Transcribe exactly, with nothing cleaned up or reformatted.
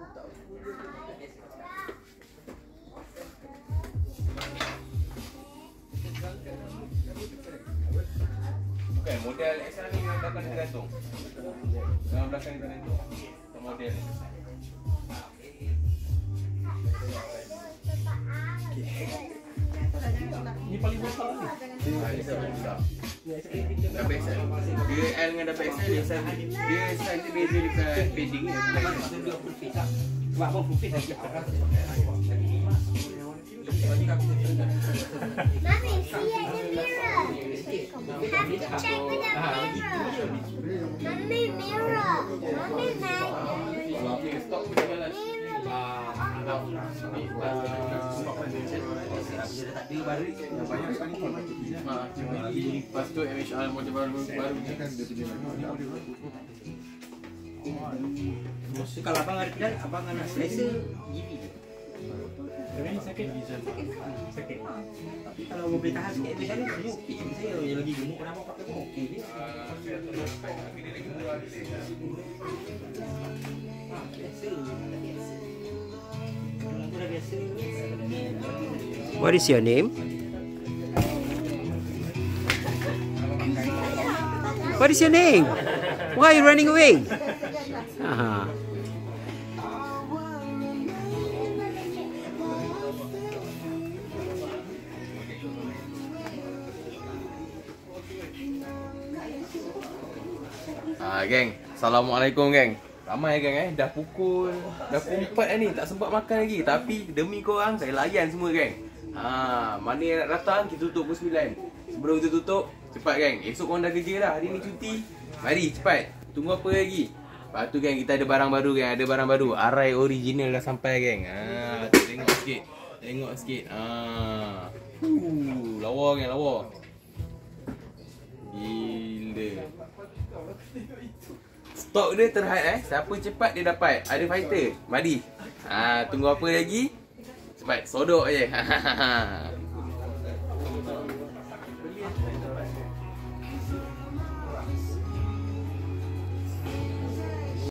Bukan, model X R ni yang belakang tergantung. Yang belakang ni tergantung. Model ni. Ni paling besar ni. Ah, ni paling besar. Double X L. Dia L dengan double X L dia size dia size dia beza dekat padding ni. Sebab abang full face lagi. Mommy, see at the mirror. Have to check with the mirror. Mommy, mirror. Mommy, Maggie. Kalau ni stok tu jalan. Lepas tu M H R model baru baru ni kan dia punya So, kalau abang ada pilihan, abang nak selesa G V. Tapi ni sakit vision. Sakit. Tapi kalau boleh tahan sikit macam ni, saya okey. Saya yang lagi gemuk pun abang pakai pun okey je. Biasa. Aku dah biasa. What is your name? What is your name? Why are you running away? Aha. Ah, geng. Assalamualaikum, geng. Ramai geng eh, dah pukul dah pukul empat dah ni, tak sempat makan lagi. Tapi demi korang saya layan semua, geng. Ha, mana yang nak datang kita tutup pukul sembilan. Sebelum kita tutup, cepat geng. Esok korang dah kerja dah, hari ni cuti. Mari cepat. Tunggu apa lagi? Lepas tu geng, kita ada barang baru, geng. Ada barang baru. Arai original dah sampai, geng. Ha, tengok sikit. Tengok sikit. Ha. Uh, lawa geng, lawa. Gila. Stok dia terhad eh. Siapa cepat dia dapat. Ada fighter. Mari. Ha, tunggu apa lagi? Cepat sodok je.